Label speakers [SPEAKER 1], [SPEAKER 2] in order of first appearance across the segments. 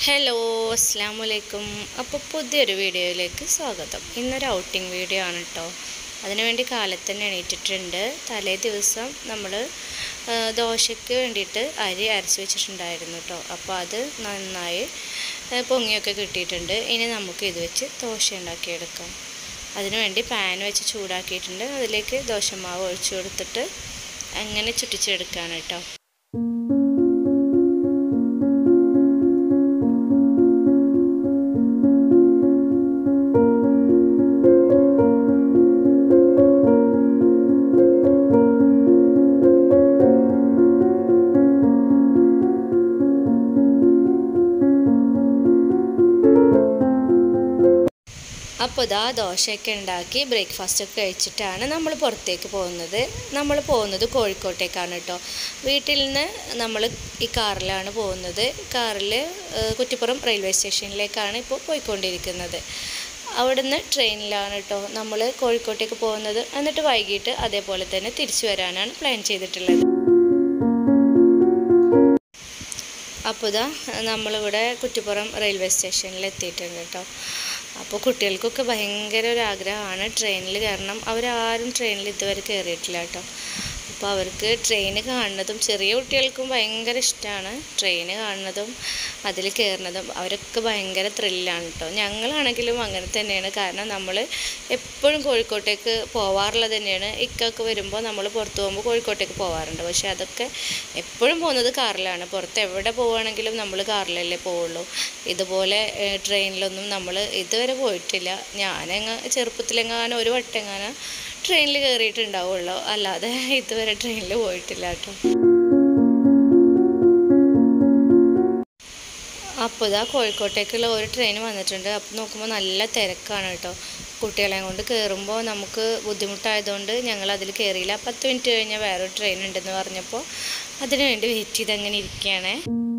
[SPEAKER 1] Hello അസ്സലാമലൈക്കും. അപ്പോൾ പുതിയൊരു വീഡിയോയിലേക്ക് സ്വാഗതം. ഇന്നൊരു ഔട്ടിംഗ് വീഡിയോ ആണ് കേട്ടോ. അതിനുവേണ്ടി കാലത്ത് തന്നെ എണീറ്റിട്ടുണ്ട്. തലേ ദിവസം നമ്മൾ ദോശയ്ക്ക് വേണ്ടിയിട്ട് അരി അരച്ച് വെച്ചിട്ടുണ്ടായിരുന്നു കേട്ടോ. അപ്പോൾ അത് നന്നായി പൊങ്ങിയൊക്കെ കിട്ടിയിട്ടുണ്ട്. ഇനി നമുക്ക് ഇത് വെച്ച് ദോശ ഉണ്ടാക്കിയെടുക്കാം. അതിനുവേണ്ടി പാൻ വെച്ച് ചൂടാക്കിയിട്ടുണ്ട്. അതിലേക്ക് ദോശമാവ് ഒഴിച്ചു കൊടുത്തിട്ട് അങ്ങനെ ചുറ്റിച്ചെടുക്കുകയാണ് കേട്ടോ. അപ്പോൾ ഇതാ ദോശയൊക്കെ ഉണ്ടാക്കി ബ്രേക്ക്ഫാസ്റ്റൊക്കെ കഴിച്ചിട്ടാണ് നമ്മൾ പുറത്തേക്ക് പോകുന്നത്. നമ്മൾ പോകുന്നത് കോഴിക്കോട്ടേക്കാണ് കേട്ടോ. വീട്ടിൽ നിന്ന് നമ്മൾ ഈ കാറിലാണ് പോകുന്നത്. കാറിൽ കുറ്റിപ്പുറം റെയിൽവേ സ്റ്റേഷനിലേക്കാണ് ഇപ്പോൾ പോയിക്കൊണ്ടിരിക്കുന്നത്. അവിടുന്ന് ട്രെയിനിലാണ് കേട്ടോ നമ്മൾ കോഴിക്കോട്ടേക്ക് പോകുന്നത്. എന്നിട്ട് വൈകിട്ട് അതേപോലെ തന്നെ തിരിച്ചു വരാനാണ് പ്ലാൻ ചെയ്തിട്ടുള്ളത്. അപ്പോൾ ഇതാ നമ്മളിവിടെ കുറ്റിപ്പുറം റെയിൽവേ സ്റ്റേഷനിൽ എത്തിയിട്ടുണ്ട് കേട്ടോ. അപ്പോൾ കുട്ടികൾക്കൊക്കെ ഭയങ്കര ഒരു ആഗ്രഹമാണ് ട്രെയിനിൽ കയറണം. അവരാരും ട്രെയിനിൽ ഇതുവരെ കയറിയിട്ടില്ല കേട്ടോ. അപ്പോൾ അവർക്ക് ട്രെയിൻ കാണുന്നതും ചെറിയ കുട്ടികൾക്കും ഭയങ്കര ഇഷ്ടമാണ് ട്രെയിൻ കാണുന്നതും അതിൽ കയറുന്നതും. അവരൊക്കെ ഭയങ്കര ത്രില്ലാണ് കേട്ടോ. ഞങ്ങളാണെങ്കിലും അങ്ങനെ തന്നെയാണ്. കാരണം നമ്മൾ എപ്പോഴും കോഴിക്കോട്ടേക്ക് പോവാറുള്ളത് തന്നെയാണ്. ഇക്കൊക്കെ വരുമ്പോൾ നമ്മൾ പുറത്ത് പോകുമ്പോൾ കോഴിക്കോട്ടേക്ക് പോകാറുണ്ട്. പക്ഷേ അതൊക്കെ എപ്പോഴും പോകുന്നത് കാറിലാണ്. പുറത്ത് എവിടെ പോവുകയാണെങ്കിലും നമ്മൾ കാറിലല്ലേ പോവുള്ളൂ. ഇതുപോലെ ട്രെയിനിലൊന്നും നമ്മൾ ഇതുവരെ പോയിട്ടില്ല. ചെറുപ്പത്തിലെങ്ങാനും ഒരു വട്ടെങ്ങാനും ട്രെയിനിൽ കയറിയിട്ടുണ്ടാവുള്ളൂ. അല്ലാതെ ഇതുവരെ ട്രെയിനിൽ പോയിട്ടില്ല കേട്ടോ. അപ്പോൾ ഇതാ കോഴിക്കോട്ടേക്കുള്ള ഒരു ട്രെയിൻ വന്നിട്ടുണ്ട്. അപ്പോൾ നോക്കുമ്പോൾ നല്ല തിരക്കാണ് കേട്ടോ. കുട്ടികളെ കൊണ്ട് കയറുമ്പോൾ നമുക്ക് ബുദ്ധിമുട്ടായതുകൊണ്ട് ഞങ്ങൾ അതിൽ കയറിയില്ല. 10 മിനിറ്റ് കഴിഞ്ഞാൽ വേറൊരു ട്രെയിൻ ഉണ്ടെന്ന് പറഞ്ഞപ്പോൾ അതിനു വേണ്ടി വെയിറ്റ് ചെയ്ത് അങ്ങനെ ഇരിക്കുകയാണേ.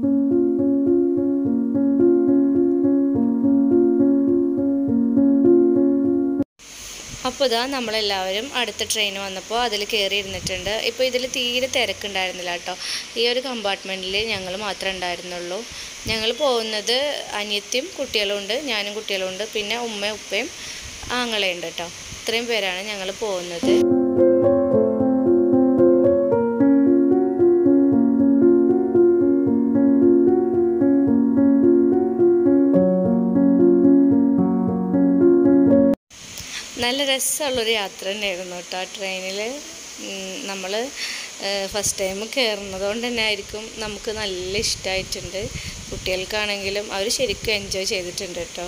[SPEAKER 1] അപ്പോൾ ഇതാ നമ്മളെല്ലാവരും അടുത്ത ട്രെയിൻ വന്നപ്പോൾ അതിൽ കയറി ഇരുന്നിട്ടുണ്ട്. ഇപ്പോൾ ഇതിൽ തീരെ തിരക്കുണ്ടായിരുന്നില്ല കേട്ടോ. ഈ ഒരു കമ്പാർട്ട്മെൻറ്റിൽ ഞങ്ങൾ മാത്രമേ ഉണ്ടായിരുന്നുള്ളൂ. ഞങ്ങൾ പോകുന്നത് അനിയത്തിയും കുട്ടികളുണ്ട്, ഞാനും കുട്ടികളുണ്ട്, പിന്നെ ഉമ്മയും ഉപ്പയും ആങ്ങളയുണ്ട് കേട്ടോ. ഇത്രയും പേരാണ് ഞങ്ങൾ പോകുന്നത്. നല്ല രസമുള്ളൊരു യാത്ര തന്നെയായിരുന്നു കേട്ടോ. ആ ട്രെയിനിൽ നമ്മൾ ഫസ്റ്റ് ടൈം കയറുന്നത് കൊണ്ട് തന്നെ ആയിരിക്കും നമുക്ക് നല്ല ഇഷ്ടമായിട്ടുണ്ട്. കുട്ടികൾക്കാണെങ്കിലും അവർ ശരിക്കും എൻജോയ് ചെയ്തിട്ടുണ്ട് കേട്ടോ.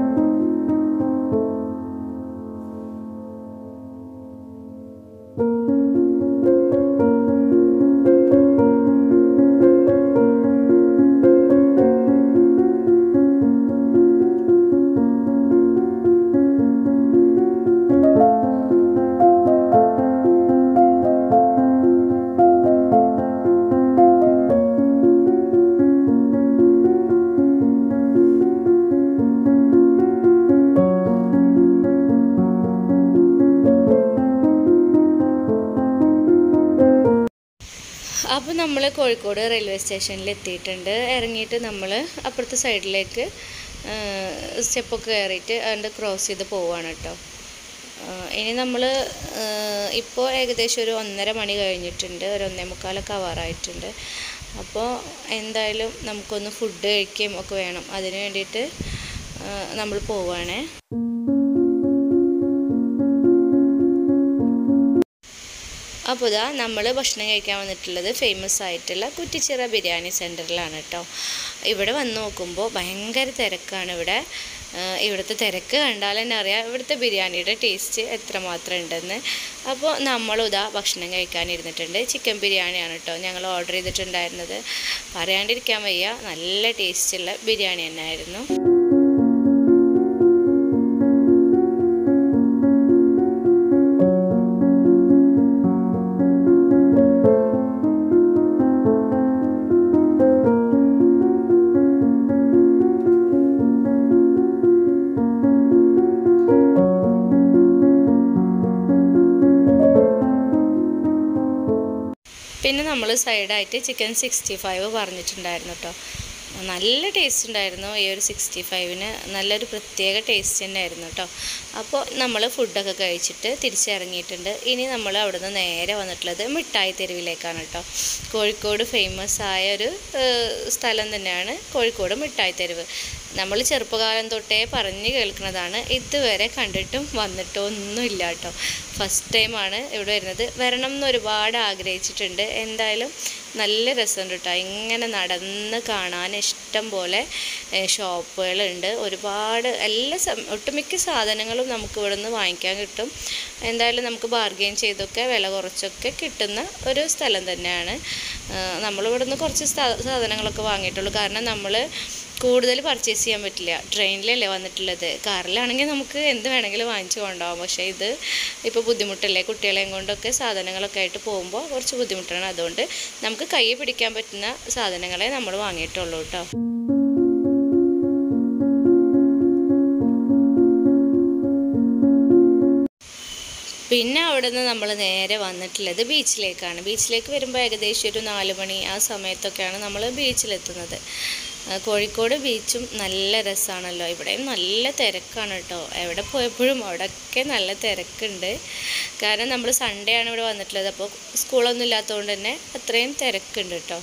[SPEAKER 1] അപ്പോൾ നമ്മൾ കോഴിക്കോട് റെയിൽവേ സ്റ്റേഷനിൽ എത്തിയിട്ടുണ്ട്. ഇറങ്ങിയിട്ട് നമ്മൾ അപ്പുറത്തെ സൈഡിലേക്ക് സ്റ്റെപ്പൊക്കെ കയറിയിട്ട് അതിൻ്റെ ക്രോസ് ചെയ്ത് പോവുകയാണ് കേട്ടോ. ഇനി നമ്മൾ ഇപ്പോൾ ഏകദേശം ഒരു 1:30 മണി കഴിഞ്ഞിട്ടുണ്ട്. ഒരു 1:45 ആവാറായിട്ടുണ്ട്. അപ്പോൾ എന്തായാലും നമുക്കൊന്ന് ഫുഡ് കഴിക്കുകയും ഒക്കെ വേണം. അതിന് വേണ്ടിയിട്ട് നമ്മൾ പോവുകയാണേ. അപ്പോൾ ഇതാ നമ്മൾ ഭക്ഷണം കഴിക്കാൻ വന്നിട്ടുള്ളത് ഫേമസ് ആയിട്ടുള്ള കുറ്റിച്ചിറ ബിരിയാണി സെൻറ്ററിലാണ് കേട്ടോ. ഇവിടെ വന്ന് നോക്കുമ്പോൾ ഭയങ്കര തിരക്കാണ്. ഇവിടുത്തെ തിരക്ക് കണ്ടാൽ തന്നെ അറിയാം ഇവിടുത്തെ ബിരിയാണിയുടെ ടേസ്റ്റ് എത്രമാത്രം ഉണ്ടെന്ന്. അപ്പോൾ നമ്മളും ഇതാ ഭക്ഷണം കഴിക്കാനിരുന്നിട്ടുണ്ട്. ചിക്കൻ ബിരിയാണിയാണ് കേട്ടോ ഞങ്ങൾ ഓർഡർ ചെയ്തിട്ടുണ്ടായിരുന്നത്. പറയാണ്ടിരിക്കാൻ വയ്യ, നല്ല ടേസ്റ്റുള്ള ബിരിയാണി തന്നെയായിരുന്നു. പിന്നെ നമ്മൾ സൈഡായിട്ട് ചിക്കൻ 65 പറഞ്ഞിട്ടുണ്ടായിരുന്നു കേട്ടോ. നല്ല ടേസ്റ്റ് ഉണ്ടായിരുന്നു. ഈ ഒരു 65-ന് നല്ലൊരു പ്രത്യേക ടേസ്റ്റ് തന്നെയായിരുന്നു കേട്ടോ. അപ്പോൾ നമ്മൾ ഫുഡൊക്കെ കഴിച്ചിട്ട് തിരിച്ചിറങ്ങിയിട്ടുണ്ട്. ഇനി നമ്മൾ അവിടുന്ന് നേരെ വന്നിട്ടുള്ളത് മിഠായി തെരുവിലേക്കാണ് കേട്ടോ. കോഴിക്കോട് ഫേമസ് ആയ ഒരു സ്ഥലം തന്നെയാണ് കോഴിക്കോട് മിഠായി തെരുവ്. നമ്മൾ ചെറുപ്പകാലം തൊട്ടേ പറഞ്ഞ് കേൾക്കുന്നതാണ്. ഇതുവരെ കണ്ടിട്ടും വന്നിട്ടോ ഒന്നുമില്ല കേട്ടോ. ഫസ്റ്റ് ടൈമാണ് ഇവിടെ വരുന്നത്. വരണം എന്ന് ഒരുപാട് ആഗ്രഹിച്ചിട്ടുണ്ട്. എന്തായാലും നല്ല രസമുണ്ട് കേട്ടോ. ഇങ്ങനെ നടന്ന് കാണാൻ ഇഷ്ടം പോലെ ഷോപ്പുകളുണ്ട്. ഒരുപാട് ഒട്ടുമിക്ക സാധനങ്ങളും നമുക്ക് ഇവിടെ നിന്ന് വാങ്ങിക്കാൻ കിട്ടും. എന്തായാലും നമുക്ക് ബാർഗെയിൻ ചെയ്തൊക്കെ വില കുറച്ചൊക്കെ കിട്ടുന്ന ഒരു സ്ഥലം തന്നെയാണ്. നമ്മളിവിടെ നിന്ന് കുറച്ച് സാധനങ്ങളൊക്കെ വാങ്ങിയിട്ടുള്ളൂ. കാരണം നമ്മൾ കൂടുതൽ പർച്ചേസ് ചെയ്യാൻ പറ്റില്ല. ട്രെയിനിലല്ലേ വന്നിട്ടുള്ളത്. കാറിലാണെങ്കിൽ നമുക്ക് എന്ത് വേണമെങ്കിലും വാങ്ങിച്ചു കൊണ്ടുപോകാം. പക്ഷേ ഇത് ഇപ്പോൾ ബുദ്ധിമുട്ടല്ലേ, കുട്ടികളെയും കൊണ്ടൊക്കെ സാധനങ്ങളൊക്കെ ആയിട്ട് പോകുമ്പോൾ കുറച്ച് ബുദ്ധിമുട്ടാണ്. അതുകൊണ്ട് നമുക്ക് കൈ പിടിക്കാൻ പറ്റുന്ന സാധനങ്ങളെ നമ്മൾ വാങ്ങിയിട്ടുള്ളൂ കേട്ടോ. പിന്നെ അവിടെ നിന്ന് നമ്മൾ നേരെ വന്നിട്ടുള്ളത് ബീച്ചിലേക്കാണ്. ബീച്ചിലേക്ക് വരുമ്പോൾ ഏകദേശം ഒരു 4 മണി ആ സമയത്തൊക്കെയാണ് നമ്മൾ ബീച്ചിലെത്തുന്നത്. കോഴിക്കോട് ബീച്ചും നല്ല രസമാണല്ലോ. ഇവിടെയും നല്ല തിരക്കാണ് കേട്ടോ. എവിടെ പോയപ്പോഴും അവിടെയൊക്കെ നല്ല തിരക്കുണ്ട്. കാരണം നമ്മൾ സൺഡേ ആണ് ഇവിടെ വന്നിട്ടുള്ളത്. അപ്പോൾ സ്കൂളൊന്നും ഇല്ലാത്തതുകൊണ്ട് തന്നെ അത്രയും തിരക്കുണ്ട് കേട്ടോ.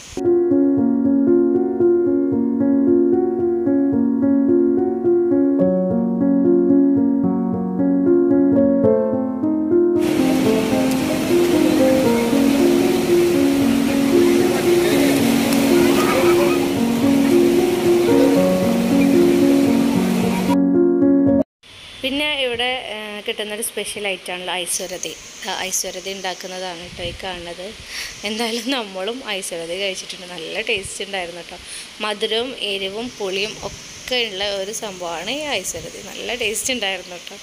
[SPEAKER 1] പിന്നെ ഇവിടെ കിട്ടുന്നൊരു സ്പെഷ്യൽ ഐറ്റമാണല്ലോ ഐശ്വരതി. ഐശ്വരതി ഉണ്ടാക്കുന്നതാണ് കേട്ടോ ഈ കാണുന്നത്. എന്തായാലും നമ്മളും ഐശ്വരതി കഴിച്ചിട്ടുണ്ട്. നല്ല ടേസ്റ്റ് ഉണ്ടായിരുന്നു കേട്ടോ. മധുരവും എരിവും പുളിയും ഒക്കെ ഉള്ള ഒരു സംഭവമാണ് ഈ ഐശ്വരതി. നല്ല ടേസ്റ്റ് ഉണ്ടായിരുന്നു കേട്ടോ.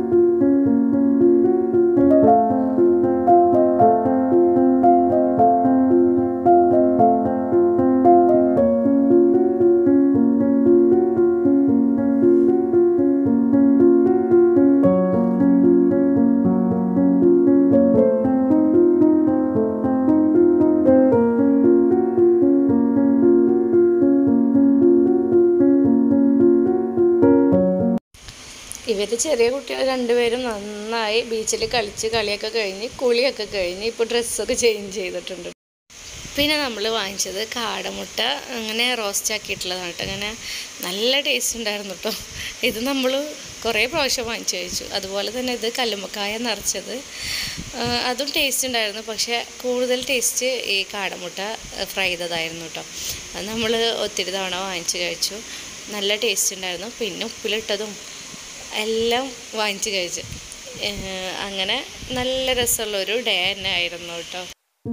[SPEAKER 1] ഇവർ ചെറിയ കുട്ടികൾ രണ്ടുപേരും നന്നായി ബീച്ചിൽ കളിയൊക്കെ കഴിഞ്ഞ് കുളിയൊക്കെ കഴിഞ്ഞ് ഇപ്പോൾ ഡ്രസ്സൊക്കെ ചേഞ്ച് ചെയ്തിട്ടുണ്ട്. പിന്നെ നമ്മൾ വാങ്ങിച്ചത് കാടമുട്ട അങ്ങനെ റോസ്റ്റ് ആക്കിയിട്ടുള്ളതാണ് കേട്ടോ. അങ്ങനെ നല്ല ടേസ്റ്റ് ഉണ്ടായിരുന്നു കേട്ടോ. ഇത് നമ്മൾ കുറേ പ്രാവശ്യം വാങ്ങിച്ചു കഴിച്ചു. അതുപോലെ തന്നെ ഇത് കല്ലുമ്മക്കായ നിറച്ചത്, അതും ടേസ്റ്റ് ഉണ്ടായിരുന്നു. പക്ഷേ കൂടുതൽ ടേസ്റ്റ് ഈ കാടമുട്ട ഫ്രൈ ചെയ്തതായിരുന്നു കേട്ടോ. അത് നമ്മൾ ഒത്തിരി തവണ വാങ്ങിച്ച് കഴിച്ചു. നല്ല ടേസ്റ്റ് ഉണ്ടായിരുന്നു. പിന്നെ ഉപ്പിലിട്ടതും എല്ലാം വാങ്ങിച്ച് കഴിച്ചു. അങ്ങനെ നല്ല രസമുള്ളൊരു ഡേ തന്നെ ആയിരുന്നു കേട്ടോ.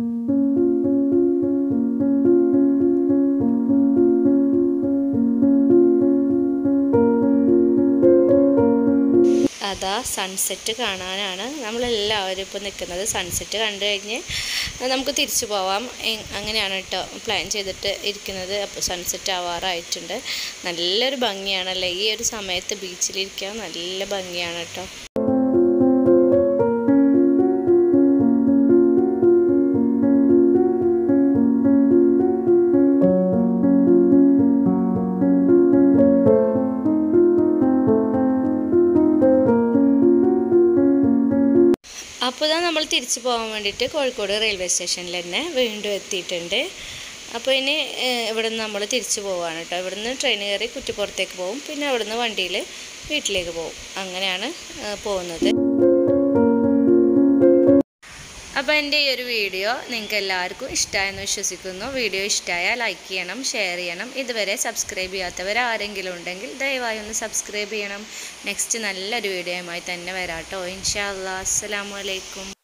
[SPEAKER 1] അതാ സൺസെറ്റ് കാണാനാണ് നമ്മളെല്ലാവരും ഇപ്പോൾ നിൽക്കുന്നത്. സൺസെറ്റ് കണ്ടു കഴിഞ്ഞ് നമുക്ക് തിരിച്ചു പോവാം, അങ്ങനെയാണ് കേട്ടോ പ്ലാൻ ചെയ്തിട്ട് ഇരിക്കുന്നത്. അപ്പോൾ സൺസെറ്റ് ആവാറായിട്ടുണ്ട്. നല്ലൊരു ഭംഗിയാണല്ലേ ഈ ഒരു സമയത്ത് ബീച്ചിലിരിക്കാൻ. നല്ല ഭംഗിയാണ് കേട്ടോ. അപ്പോൾ നമ്മൾ തിരിച്ചു പോകാൻ വേണ്ടിയിട്ട് കോഴിക്കോട് റെയിൽവേ സ്റ്റേഷനിൽ തന്നെ വീണ്ടും എത്തിയിട്ടുണ്ട്. അപ്പോൾ ഇനി ഇവിടെ നിന്ന് നമ്മൾ തിരിച്ചു പോവുകയാണ് കേട്ടോ. ഇവിടെ നിന്ന് ട്രെയിൻ കയറി കുറ്റിപ്പുറത്തേക്ക് പോകും. പിന്നെ അവിടെ നിന്ന് വണ്ടിയിൽ വീട്ടിലേക്ക് പോകും. അങ്ങനെയാണ് പോകുന്നത്. അപ്പോൾ എൻ്റെ ഈ ഒരു വീഡിയോ നിങ്ങൾക്ക് എല്ലാവർക്കും ഇഷ്ടമായെന്ന് വിശ്വസിക്കുന്നു. വീഡിയോ ഇഷ്ടമായാൽ ലൈക്ക് ചെയ്യണം, ഷെയർ ചെയ്യണം. ഇതുവരെ സബ്സ്ക്രൈബ് ചെയ്യാത്തവർ ആരെങ്കിലും ഉണ്ടെങ്കിൽ ദയവായി ഒന്ന് സബ്സ്ക്രൈബ് ചെയ്യണം. നെക്സ്റ്റ് നല്ലൊരു വീഡിയോയുമായി തന്നെ വരാം കേട്ടോ. ഇൻഷാ അല്ലാഹ്. അസ്സലാമു അലൈക്കും.